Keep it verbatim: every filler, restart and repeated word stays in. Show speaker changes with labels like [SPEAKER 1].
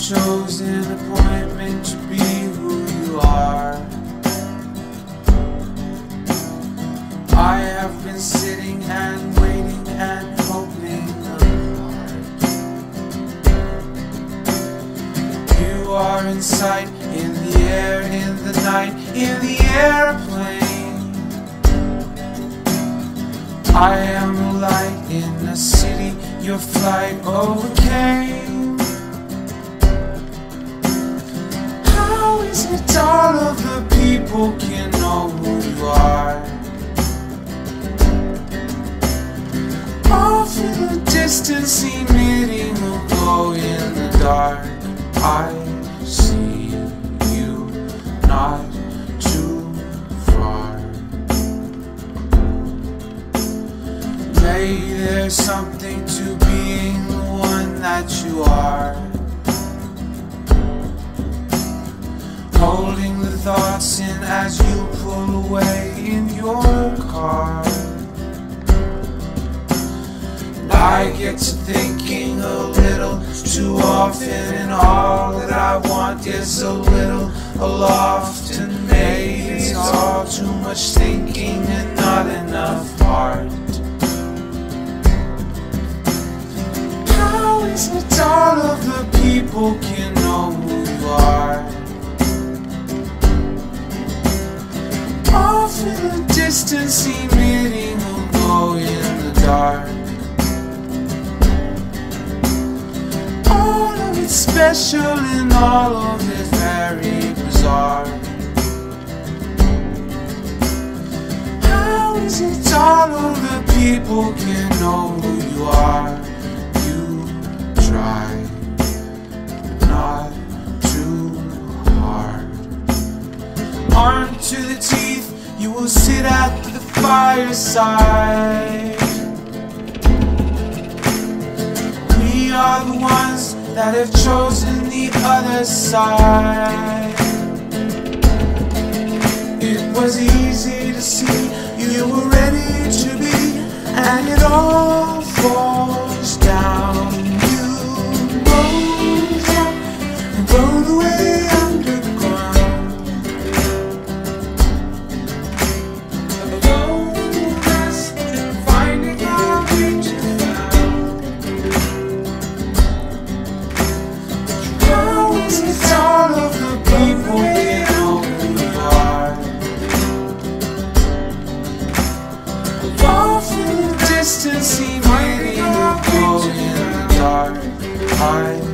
[SPEAKER 1] chosen appointment to be who you are. I have been sitting and waiting and hoping apart. You are in sight, in the air, in the night, in the airplane. I am a light in a city your flight overcame. How is it all of the people can know who you are? Off in the distance, emitting a glow in the dark. I see you not too far. Maybe there's something to being the one that you are. Holding the thoughts in as you pull away in your car. I get to thinking a little too often, and all that I want is a little aloft. And maybe it's all too much thinking and not enough heart. How is it all of the people can know who you are? Off in the distance, emitting a glow in the dark. All of it special and all of it very bizarre. How is it all of the people can know who you are? You try not too hard. Armed to the teeth, you will sit at the fireside. We are the ones that have chosen the other side. It was easy to see you were ready to be, and it all falls down. You rose up and rode away underground. Alone, rest, finding out what you found. How is it all of the people they know who you are? Off in the distance, emitting a glow in the dark. I